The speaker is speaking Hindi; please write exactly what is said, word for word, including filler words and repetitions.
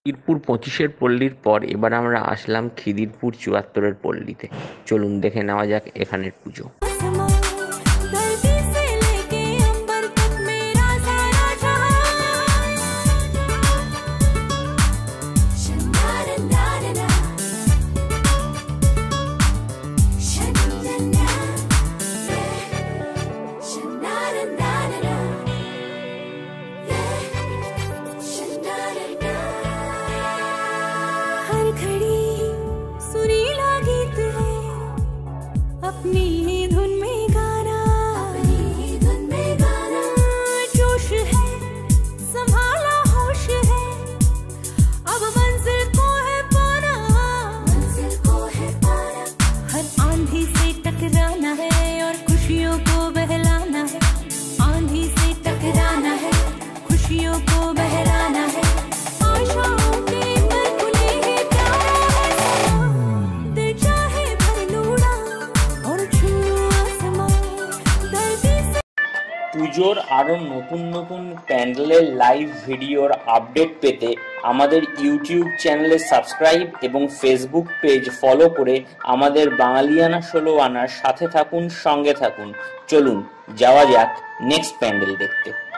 খিদিরপুর পঁচিশের পল্লীর পর এবার আমরা আসলাম খিদিরপুর চুয়াত্তরের পল্লীতে। চলুন দেখে নেওয়া যাক এখানের পুজো। अपनी ही धुन में गाना, अपनी ही धुन में गाना, जोश है संभाला होश है, अब मंजिल को है पाना, मंजिल को है पाना, हर आंधी से टकराना है और खुशियों को बहलाना है, आंधी से टकराना है, खुशियों को बहलाना है, आशाओं के পুজোর আরও নতুন নতুন প্যান্ডেলের লাইভ ভিডিওর আপডেট পেতে আমাদের ইউটিউব চ্যানেলে সাবস্ক্রাইব এবং ফেসবুক পেজ ফলো করে আমাদের বাঙালিয়ানা ষোলো আনার সাথে থাকুন, সঙ্গে থাকুন। চলুন যাওয়া যাক নেক্সট প্যান্ডেল দেখতে।